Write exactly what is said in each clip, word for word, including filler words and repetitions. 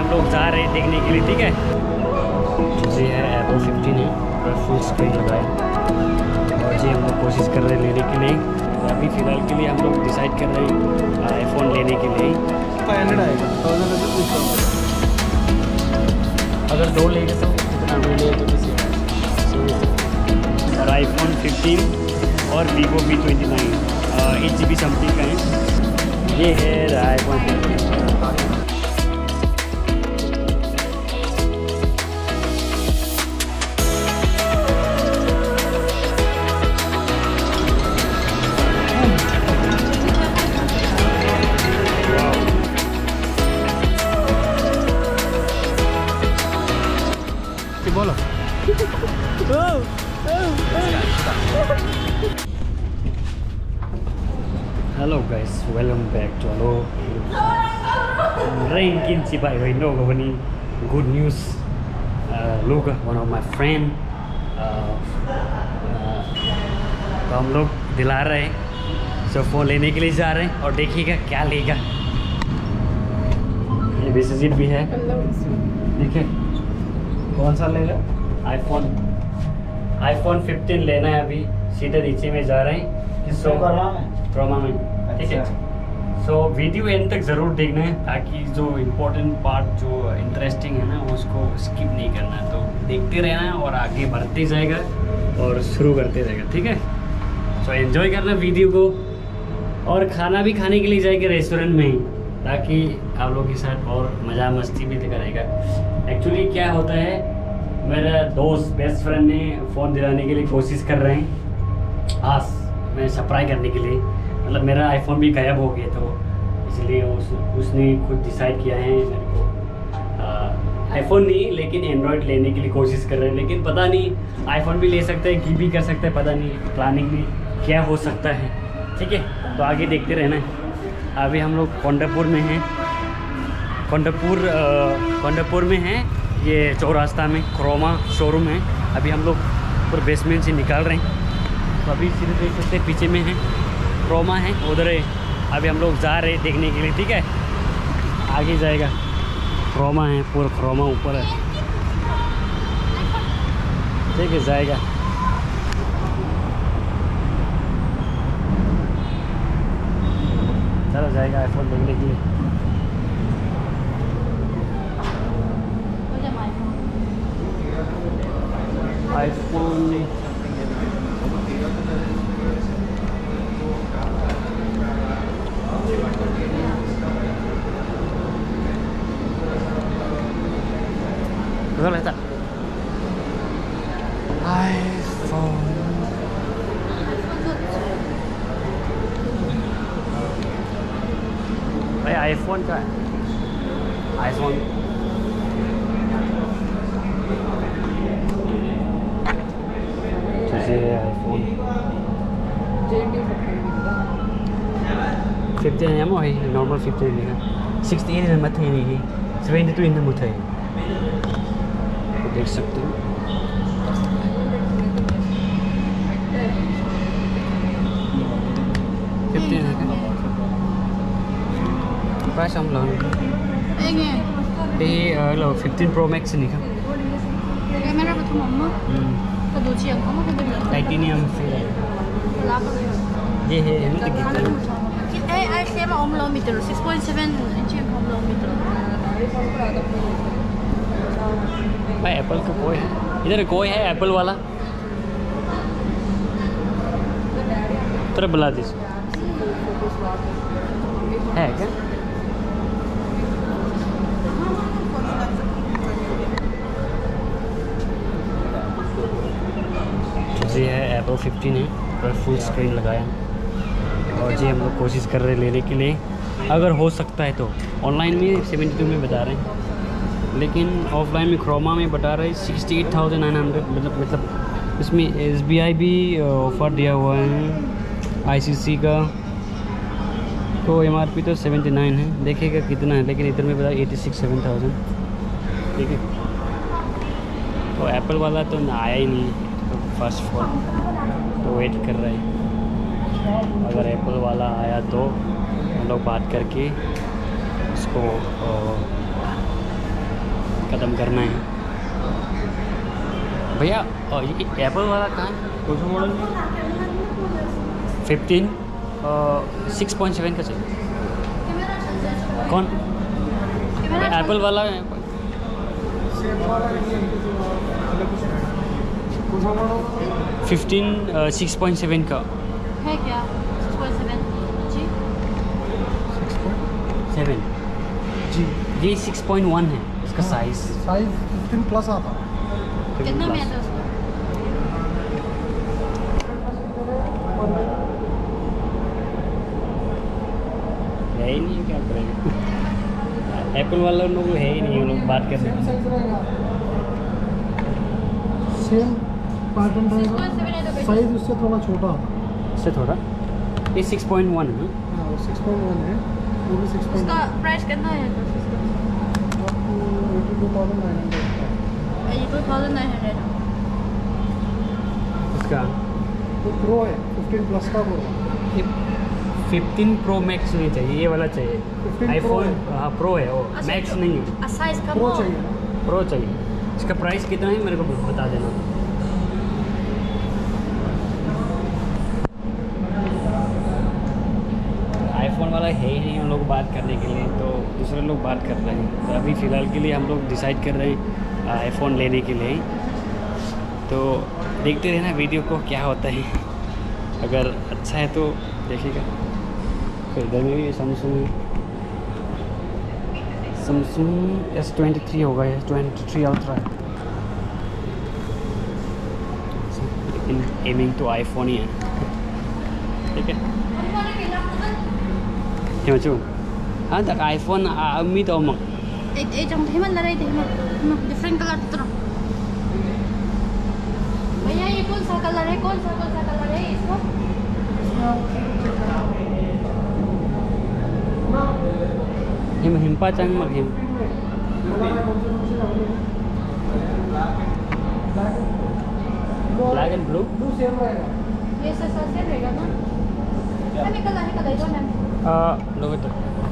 हम लोग जा रहे हैं देखने के लिए, ठीक है। जी है एप्पल फिफ्टीन है, पूरा फुल स्क्रीन लगाया और जी हम लोग कोशिश कर रहे हैं लेने के लिए। अभी फ़िलहाल के लिए हम लोग डिसाइड कर रहे हैं आईफोन लेने के लिए। फाइव हंड्रेड आएगा, थाउजेंड रुपये कुछ कम। अगर दो लेंगे तो कितना मिलेगा तो किसी और आईफोन फिफ्टीन और Vivo V twenty nine eight G B something का है। ये है आईफोन फिफ्टीन। बोलो hello guys, welcome back to hello rain kinci by window company good news uh, Luke one of my friend uh, uh, तो हम लोग दिला रहे हैं सो फोन लेने के लिए जा रहे हैं और देखिएगा क्या लेगा। ये बेसिजिट भी है, देखिए कौन सा लेगा। आईफोन आईफोन फिफ्टीन लेना है, अभी सीधे नीचे में जा रहे हैं सो क्रोमा में, ठीक है। सो वीडियो एंड तक ज़रूर देखना है ताकि जो इम्पोर्टेंट पार्ट जो इंटरेस्टिंग है ना उसको स्किप नहीं करना है, तो देखते रहना है और आगे बढ़ते जाएगा और शुरू करते जाएगा, ठीक है। सो एंजॉय करना वीडियो को और खाना भी खाने के लिए जाएगा रेस्टोरेंट में ही, ताकि आप लोगों के साथ और मज़ा मस्ती भी करेगा। एक्चुअली क्या होता है, मेरा दोस्त बेस्ट फ्रेंड ने फ़ोन दिलाने के लिए कोशिश कर रहे हैं आज मैं सरप्राइज करने के लिए। मतलब मेरा आईफोन भी गायब हो गया, तो इसलिए उस उसने खुद डिसाइड किया है मेरे को आईफोन नहीं लेकिन एंड्रॉयड लेने के लिए कोशिश कर रहे हैं। लेकिन पता नहीं आईफोन भी ले सकते हैं, की भी कर सकते हैं, पता नहीं प्लानिंग में क्या हो सकता है, ठीक है। तो आगे देखते रहना है। अभी हम लोग कोंडापुर में हैं, कोंडापुर कोंडापुर में हैं, ये चौरास्ता में क्रोमा शोरूम है। अभी हम लोग पूरे बेसमेंट से निकाल रहे हैं, तो अभी सीधे देख सकते हैं पीछे में है क्रोमा है, उधर है। अभी हम लोग जा रहे हैं देखने के लिए, ठीक है। आगे जाएगा क्रोमा है, पूरा क्रोमा ऊपर है, ठीक है, जाएगा। चलो जाएगा आईफोन देखने के लिए। IPhone Rất là thật iPhone Đây iPhone cho bạn iPhone Cho iPhone fifteen em rồi, normal fifteen này sixteen là mất thầy này, seventy-two là một thầy देख सकते हो। फिफ्टीन है प्राइस हम लोग ये लो फिफ्टीन प्रो मैक्स नहीं का camera बता मम्मा तो दो चीज़ हमको मतलब टाइटेनियम ये है हम तो कितना ए आई सेम ओम लो meter six point seven inch ओम लो मीटर भाई एप्पल का कोई है इधर, कोई है एप्पल वाला तरह बुला दीजिए, है क्या? जी है एप्पल फिफ्टीन है, पूरा फुल स्क्रीन लगाया और जी हम लोग कोशिश कर रहे हैं लेने के लिए। अगर हो सकता है तो ऑनलाइन में सेवेंटी टू में बता रहे हैं, लेकिन ऑफलाइन में क्रोमा में बता रहे हैं sixty eight thousand nine hundred मतलब मतलब इसमें एस बी आई भी ऑफ़र दिया हुआ है, आई सी सी का, तो एम आर पी तो सेवेंटी नाइन है, देखिएगा कितना है, लेकिन इधर में बता एटी सिक्स सेवन थाउजेंड, ठीक है। तो एप्पल वाला तो ना आया ही नहीं, तो फर्स्ट फोन तो वेट कर रहे हैं। अगर एप्पल वाला आया तो हम लोग बात करके उसको ख़त्म करना है भैया। और ये एप्पल वाला कहाँ है? कौन सा model? Fifteen six point seven का चाहिए। कौन एप्पल वाला है? फिफ्टीन सिक्स पॉइंट सेवन का है क्या? सिक्स पॉइंट सेवन जी सेवन जी ये सिक्स पॉइंट वन है इसका साइज। साइज फिफ्टीन प्लस आता है। कितना में आता है उसका? है ही नहीं, क्या करेंगे। एप्पल वाला लोग है ही नहीं, लोग बात कर रहे हैं। सेम पैटर्न सिक्स रहेगा, पॉइंट सेवन है तो बेटर। साइज उससे थोड़ा छोटा आता है। इससे थोड़ा ये सिक्स पॉइंट वन है। हाँ वो सिक्स पॉइंट वन है, वो भी सिक्स पॉइंट उसका प्राइस कितना है? आपको eighty two thousand nine hundred eighty two thousand nine hundred. इसका वो प्रो है, फिफ्टीन प्लस का प्रो। फिफ्टीन प्रो मैक्स नहीं चाहिए, ये वाला चाहिए। फिफ्टीन आईफोन हाँ प्रो है वो, मैक्स नहीं है, साइज कम प्रो हो। चाहिए ना। प्रो चाहिए। इसका प्राइस कितना है मेरे को बता देना। आईफोन वाला है ही नहीं हम लोग बात करने के लिए, तो दूसरे लोग बात कर रहे हैं। तो अभी फ़िलहाल के लिए हम लोग डिसाइड कर रहे हैं आईफोन लेने के लिए। तो देखते रहना वीडियो को क्या होता है, अगर अच्छा है तो देखिएगा। तो इधर में भी Samsung Samsung S twenty three होगा, एस ट्वेंटी थ्री अल्ट्रा है, लेकिन एमिंग तो आईफोन ही है। ठीक है हेमचू हाँ तक आईफोन मी तो मग ए ए जंग हेमन लड़ाई थे हेमन डिफरेंट कलर तो भैया ये कौन सा कलर है? कौन सा कौन सा कलर है इसको? हिम हिमपा चंग मग हिम black and blue blue same रहेगा। ये से से रहेगा ना? हमें कलर है कलर दो मैम। लोग इधर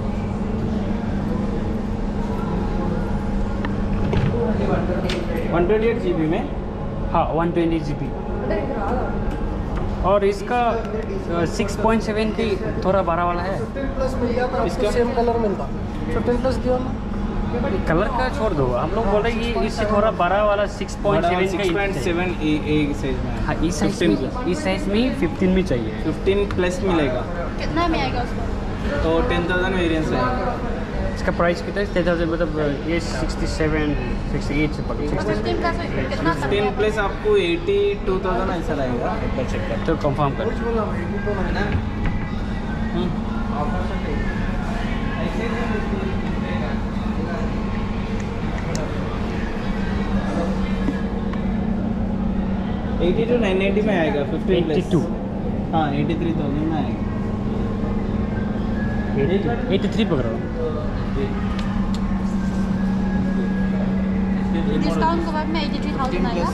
one twenty eight G B में हाँ वन ट्वेंटी जी बी और इसका सिक्स पॉइंट सेवन की थोड़ा बड़ा वाला है। फिफ्टीन प्लस मिल जाता है, इसका सेम कलर मिलता। फिफ्टीन प्लस दिया ना, कलर का छोड़ दो, हम लोग बोल रहे हैं कि इससे थोड़ा बड़ा वाला सिक्स पॉइंट सेवन का सेवन ए साइज में हाँ इस साइज में इस साइज में फिफ्टीन में चाहिए। फिफ्टीन प्लस मिलेगा कितना में आएगा उसका? तो टेन थाउजेंड वेरियंस है। इसका प्राइस कितना है? टेन थाउजेंड मतलब ये सिक्सटी सेवन सिक्सटी एट से पकड़ फिफ्टीन प्लस कितना फिफ्टीन प्लस आपको एटी टू थाउजेंड ऐसा लगेगा। एक बार चेक कर तो कंफर्म कर। एटी टू नाइन एटी में आएगा। फिफ्टीन एट्टी टू हाँ एटी थ्री थाउजेंड में आएगा। एट्टी थ्री पकड़ो। डिस्काउंट के बाद में एटी थ्री थाउजेंड आएगा।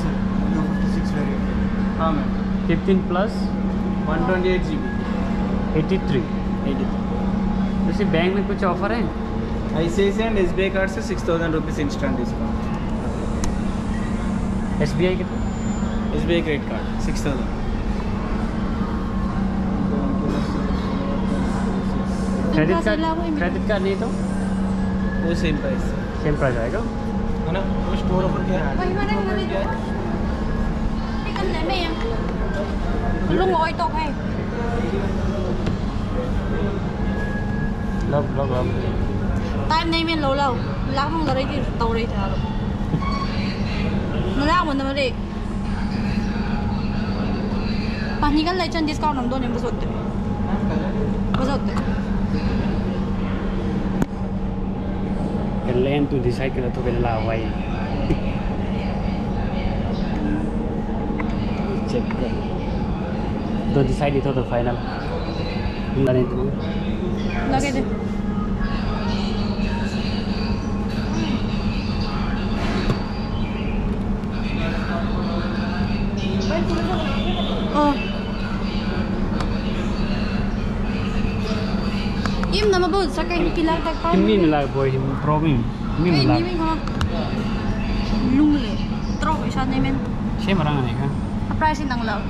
हाँ ma'am fifteen plus one twenty eight G B eighty three eighty three जैसे बैंक में कुछ ऑफर है? I C I C and S B I card से six thousand rupees instant discount. S B I कितना? S B I credit card six thousand. Credit card credit card नहीं तो वो same price same price आएगा। है ना। वो store offer क्या है? वही मैंने खरीद लिया। cái kênh này mấy em luôn ngồi tột hay love love love tay em đây men lâu lâu lắm không là đây thì tàu đây thà rồi nó ra một năm đi pani kan lấy chân discount nằm đôi em bao giờ bao giờ cái lên tu decide cái là tu cái là vậy check tu decide itu tu final bulan itu lagi deh oh im nama bol sakai pilar tak ini nilai boy problem ini nilai ini lung le tro isa nei men Siya marang ano ka? price nang law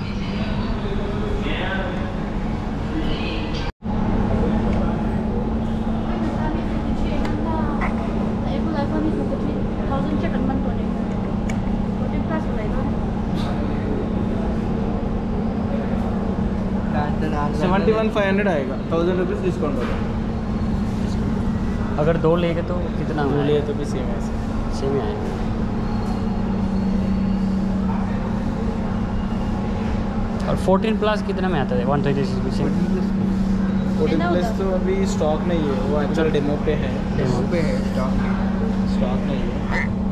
seventy one five hundred आएगा thousand rupees discount होगा अगर दो लेगे तो कितना दो लिए तो भी सेम है ऐसे। सेम ही आएगा। और फोर्टीन प्लस कितना में आता है one thirty six fourteen plus तो अभी स्टॉक नहीं है, वो एक्चुअल डेमो पे है। डेमो पे है, स्टॉक स्टॉक नहीं है।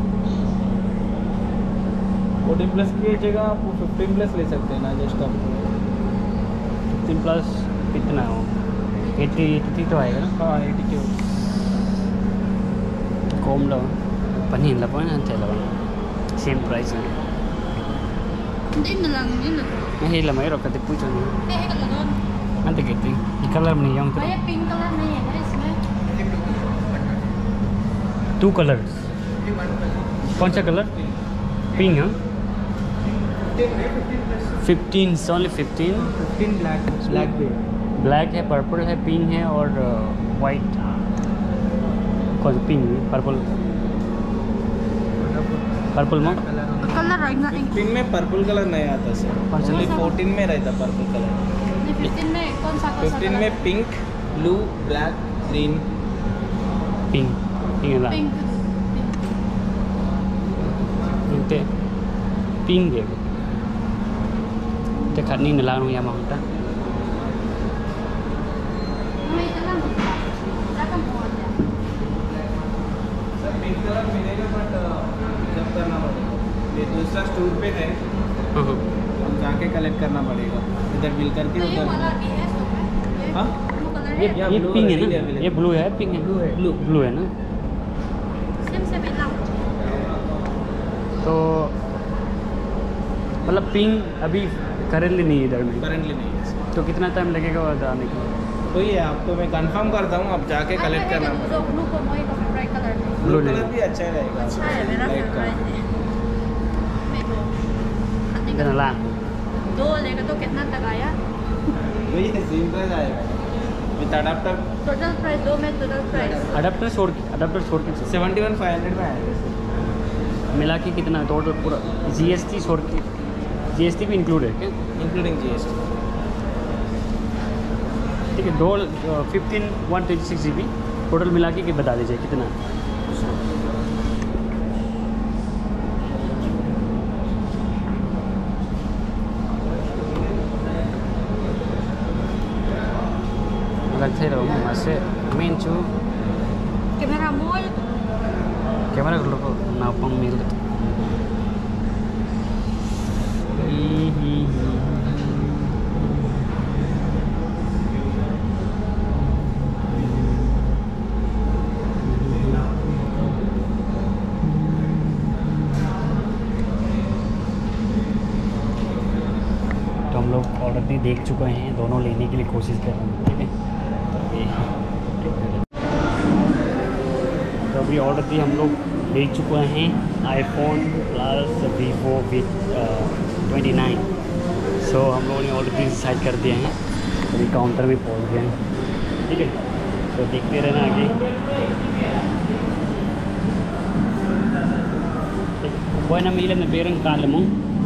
फोर्टीन प्लस की जगह आप फिफ्टीन प्लस ले सकते हैं ना, जस्ट आपको फिफ्टीन प्लस कितना हो एट्टी एट्टी तो आएगा ना। हाँ एटी के कम लो पनीर ला पन अंते ला सेम प्राइस है din na lang din मैं ही ला मैं रोक के पूछो नहीं eh ka doon अंते कितनी ये कलर में नहीं है ay pink color na yan है इसमें टू कलर्स कौन सा कलर पिंक है fifteen only fifteen fifteen black black भी ब्लैक है पर्पल है पिंक है और वाइट कौन सा पिंक पर्पल पर्पल में color right na फिफ्टीन में पर्पल कलर नहीं आता सर, कौन सा? ओनली फोर्टीन में रहता पर्पल कलर। fifteen में कौन सा कौन सा फिफ्टीन में pink blue black green pink pink है ना pink inte पिंक है ते खानी न लानु या माउंटा may ito lang lakang po niya sir pink colour मिलेगा बट जब करना पड़ेगा, ये दूसरा स्टोर पे है, हां हां हम जाके कलेक्ट करना पड़ेगा, इधर बिल करके तो ये उधर। वाला भी है तो है हाँ? वो कलर ये है या ये blue पिंक है readily ना available। ये ब्लू है पिंक है Blue है। ब्लू ब्लू है ना सेम सेम lang तो मतलब पिंक अभी करेंटली नहीं है इधर में करंटली नहीं है सर। तो कितना टाइम लगेगा वो आने को तो ये आपको मैं कंफर्म करता हूँ, आप जाके कलेक्ट करना पड़ेगा। जो ब्लू को मोई का ब्राइट कलर है ब्लू Blue कलर ले। भी अच्छा ही रहेगा, अच्छा है मेरा लाइट का। फेवरेट है मेरे को कितना ला दो लेगा तो कितना तक आया वही है सेम प्राइस आएगा विद अडाप्टर। टोटल प्राइस दो में टोटल प्राइस अडाप्टर छोड़ के अडाप्टर छोड़ के सेवेंटी वन फाइव हंड्रेड में आएगा मिला के कितना टोटल पूरा जीएसटी छोड़ के जीएसटी भी इंक्लूड है क्या इंक्लूडिंग जी एस टी। ठीक है दो fifteen one twenty six G B total मिला के बता दीजिए कितना लगते रहो वहाँ से मेन चू कैमरा मोल कैमरा कर लो ना पम मिल तो हम लोग ऑर्डर भी देख चुके हैं, दोनों लेने के लिए कोशिश कर रहे हैं। ठीक है तो अभी ऑर्डर दी हम लोग ले चुके हैं iPhone plus Vivo V twenty nine. So हम लोगों ने ऑर्डर दी डिसाइड कर दिए हैं, अभी काउंटर में पहुंच गए हैं। ठीक है तो देखते रहना आगे। कोई ना मिले ना बेरंग काल मु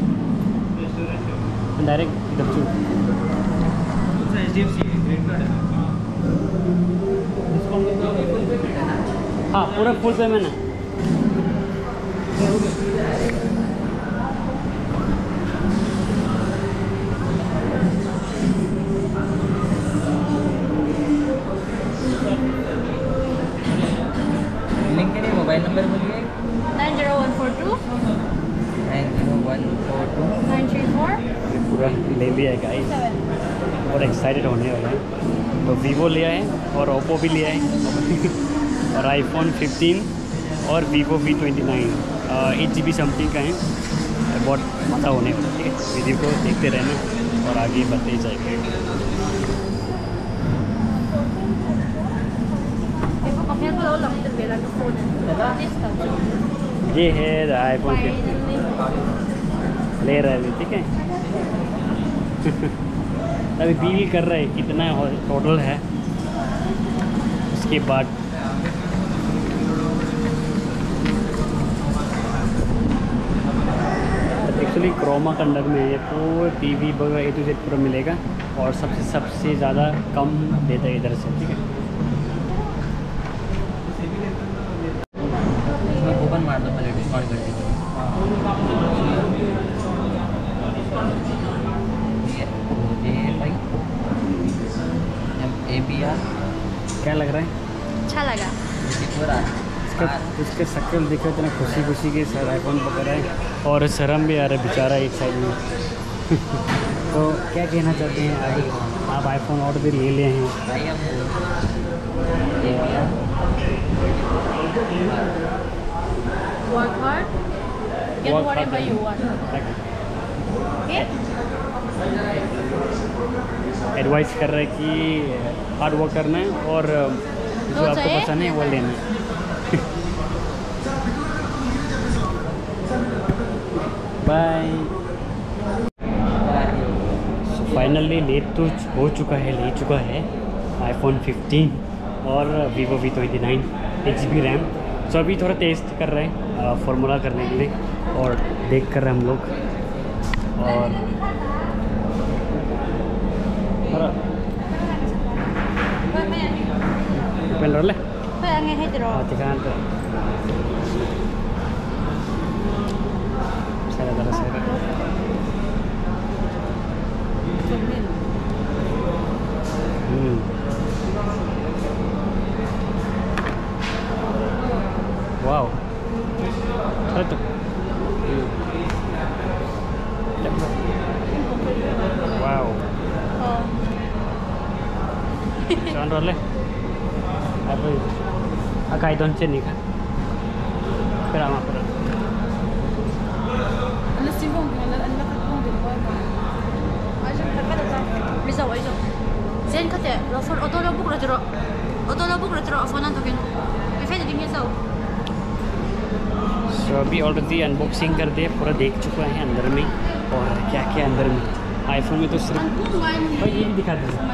डायरेक्ट इधर चू H D F C credit card है। हाँ पूरा फुल पेमेंट है। लिंक के लिए मोबाइल नंबर बोलिए। Nine zero one four two nine zero one four two nine three four पूरा ले लिया है गाइस सेवन और एक्साइटेड होने वाला है। तो वीवो लिया है और ओप्पो भी लिया है और आईफोन फिफ्टीन और Vivo V twenty nine eight G B something का है। बहुत मज़ा होने वाला है। ठीक है वीडियो को देखते रहना और आगे बढ़ते जाएंगे। देखो कमेंट को लग तो बेला तो फोन है दिस का ये है आईफोन ले रहा है अभी, ठीक है। अभी डील कर रहे हैं कितना टोटल है, उसके बाद एक्चुअली क्रोमा का अंडर में है तो टीवी वगैरह ए टू जेड पूरा मिलेगा और सबसे सबसे ज़्यादा कम देता है इधर से, ठीक है। ओपन मार दो पहले, डिस्काउंट कर दीजिए। ए पी आर क्या लग रहा है अच्छा लगा। पूरा इसका, इसके शक्ल दिखे इतना खुशी खुशी के साथ आईफोन पकड़ा है और शर्म भी आ रहा है बेचारा एक साइड में। तो क्या कहना चाहते हैं आप, आप आईफोन और भी ले लिए हैं? भाई अब A P R Work hard, get Work whatever hard. you want. Okay? Advice कर रहे हैं कि हार्ड वर्क करना है और जो जो आपको चाहिए, पसंद है वो लेना है। बाय। फाइनली ले तो हो चुका है, ले चुका है आईफोन फिफ्टीन और Vivo V twenty nine eight G B RAM. So अभी थोड़ा टेस्ट कर रहे हैं फॉर्मूला करने के लिए और देख कर रहे हैं हम लोग। और पेन रोल है Thôi anh nghe thấy từ rồi. tekan tuh saya ada saya hmm wow satu wow Ờ. jangan roll ya apa itu agak itu nih kan berapa berapa Bây giờ bây giờ. Zen có thể nó phun ô tô nó bốc ra rồi. Ô tô nó bốc ra rồi phun ăn thôi kìa. Cái phép thì như sao? सो अभी already unboxing कर दिया, पूरा देख चुका है अंदर में और क्या क्या अंदर में। आईफोन में तो सिर्फ भाई ये भी दिखा दीजिए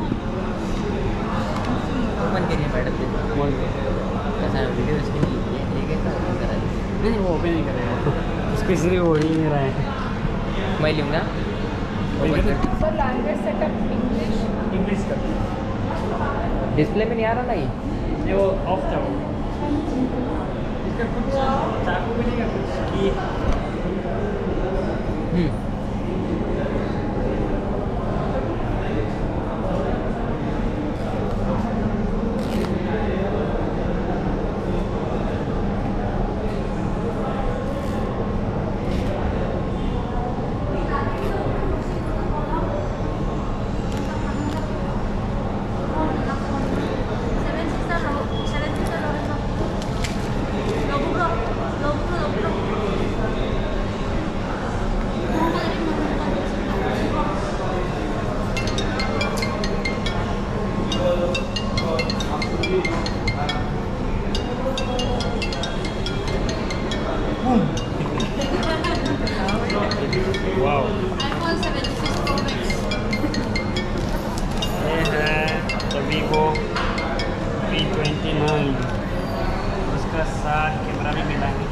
ओपन करिए मैडम जी। मोल ऐसा वीडियो इसके लिए ठीक है तो ओपन करा दीजिए। नहीं वो ओपन नहीं करेगा उसके सिर्फ वो ही नहीं रहा है। मैं लूँगा ओपन कर sir language setup English English कर डिस्प्ले में नहीं आ रहा ना ये। ये वो ऑफ था वो इसका कुछ चाकू भी नहीं है कुछ की hmm Seven sister lo, seven sister lo eso. Lo bukro, lo bukro, lo bukro. Wow iPhone seventy-six Pro Max. ये है वीवो वी ट्वेंटी नाइन इसका साथ कैमरा भी मिला है।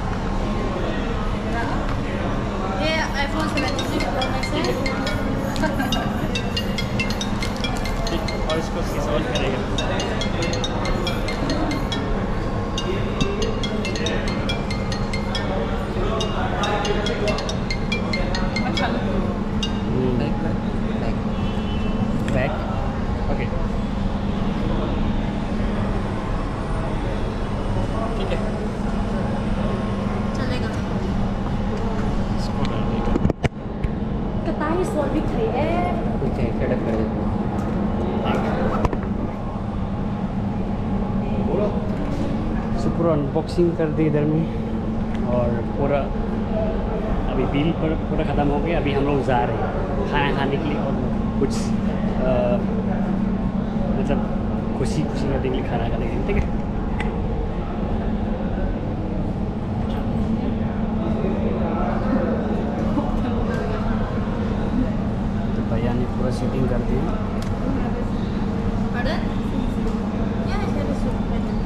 ये iPhone seventy-six Pro Max है. ठीक, और इसको किस ऑन करेगा बैक बैक बैक ओके ठीक है चलेगा. इसको डाल देगा कताई सोल भी खाई है कुछ है सेटअप कर देते हैं। सो पूरा अनबॉक्सिंग कर दी इधर में और पूरा अभी बिल पर पूरा ख़त्म हो गया। अभी हम लोग जा रहे हैं खाना खाने के लिए और कुछ आ, मतलब खुशी खुशी करने के लिए खाना खाने के लिए, ठीक है। सीटिंग कर दी। Pardon? Yeah, I said so.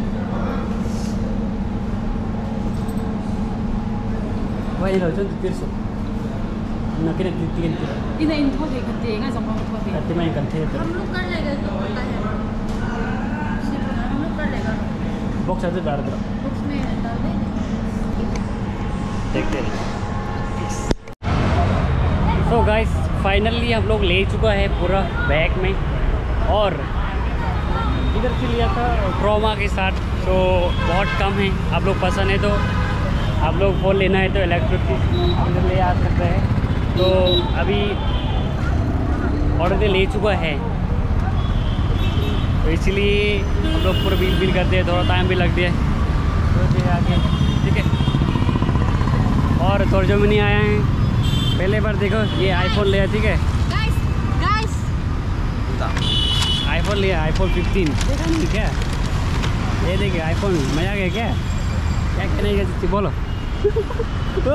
Why you know just this? Na kira titin tira. Ina in thode kate nga jong thode. Ati mai kan the. हम लोग कर लेगा तो पता है हम लोग कर लेगा Box है तो डाल दो। बुक्स में डाल दे देखते हैं। So guys, फाइनली हम लोग ले चुका है पूरा बैग में, और इधर से लिया था क्रोमा के साथ, तो बहुत कम है। आप लोग पसंद है तो आप लोग फ़ोन लेना है तो इलेक्ट्रिक इधर ले आ सकते हैं। तो अभी ऑर्डर ले चुका है, तो इसलिए हम लोग पूरा बिल बिल करते हैं, थोड़ा टाइम भी लगता है तो ये आगे ठीक है। और तोरजो में नहीं आया है, पहले बार देखो ये आईफोन लिया ठीक है, गाइस गाइस आईफोन लिया आईफोन फिफ्टीन ठीक है। ये देखिए आईफोन मजा आ गया क्या, क्या कहने का बोलो। ओ, ओ, ओ,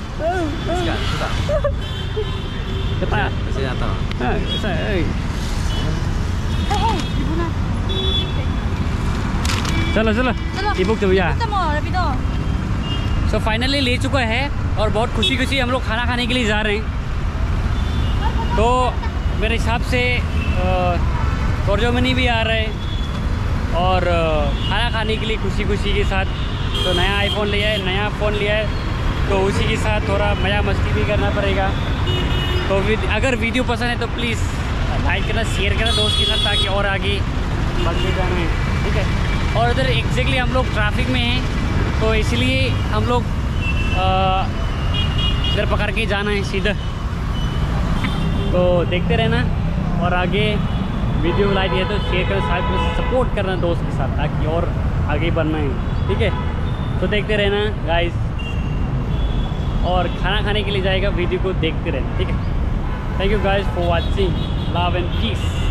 Bisa, bisa jatuh. हाँ, ऐसा है। चलो चलो चलो ई बुक तो भैया। खत्म हो अभी तो सो फाइनली ले चुका है, और बहुत खुशी खुशी हम लोग खाना खाने के लिए जा रहे हैं। तो मेरे हिसाब से तोरजो मनी भी आ रहा है, और अ, खाना खाने के लिए खुशी खुशी के साथ। तो नया आईफोन लिया है, नया फ़ोन लिया है, तो उसी के साथ थोड़ा मज़ा मस्ती भी करना पड़ेगा। तो vid- अगर वीडियो पसंद है तो प्लीज़ लाइक करना, शेयर करना दोस्त के साथ, ताकि और आगे बढ़ते जाना है ठीक है। और उधर एग्जैक्टली हम लोग ट्रैफिक में हैं, तो इसलिए हम लोग अ, इधर पकड़ के जाना है सीधा। तो देखते रहना, और आगे वीडियो लाइक है तो शेयर करना, साथ में सपोर्ट करना दोस्त के साथ, ताकि और आगे बढ़ना है ठीक है। तो देखते रहना गाइस, और खाना खाने के लिए जाएगा, वीडियो को देखते रहना ठीक है। Thank you guys for watching, love and piece.